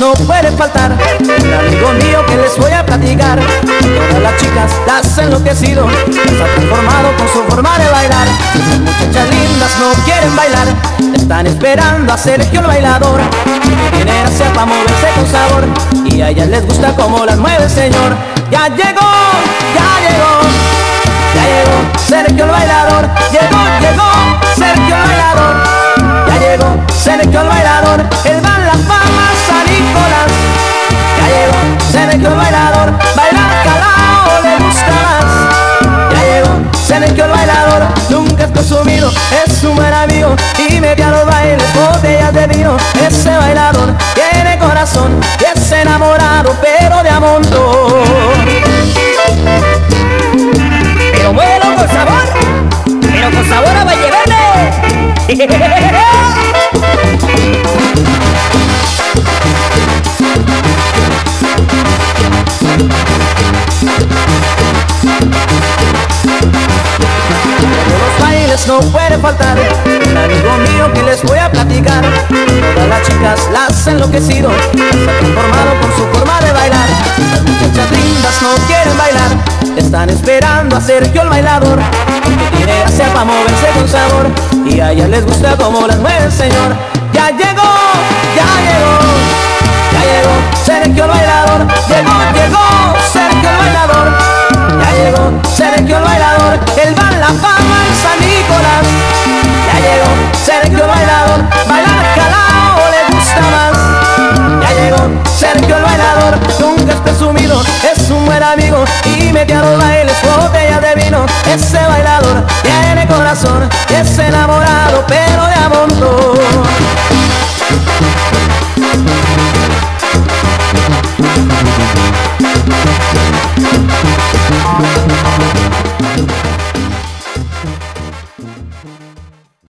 no puede faltar un amigo mío que les voy a platicar. Todas las chicas las ha enloquecido, las ha transformado con su forma de bailar. Las muchachas lindas no quieren bailar, están esperando a Sergio el bailador, que tiene gracia para moverse con sabor, y a ellas les gusta como las mueve el señor. Ya llegó, ya llegó, ya llegó Sergio el bailador. Llegó Sergio el bailador. Ya llegó Sergio el bailador. Él va en la fama San Nicolás. Ya llegó Sergio el bailador. Bailar calao le gusta más. Ya llegó Sergio el bailador. Nunca es presumido, es un buen amigo y mete a los bailes botellas de vino. Ese bailador tiene corazón y es enamorado, pero de a montón. Pero bueno, con sabor, pero con sabor a Valle Verde. No puede faltar un amigo mío que les voy a platicar. Todas las chicas las ha enloquecido, las ha transformado con su forma de bailar. Las muchachas lindas no quieren bailar, están esperando a Sergio el bailador, que tiene gracia para moverse con sabor, y a ellas les gusta como las mueve el señor. Ya llegó, ya llegó, ya llegó Sergio el bailador. Llegó Sergio el bailador. Ya llegó Sergio el bailador. Él va en la fama en San Nicolás. Ya llegó Sergio el bailador. Bailar calao le gusta más. Ya llegó Sergio el bailador. Nunca es presumido, es un buen amigo y mete a los bailes botellas de vino. Ese bailador tiene corazón, es enamorado.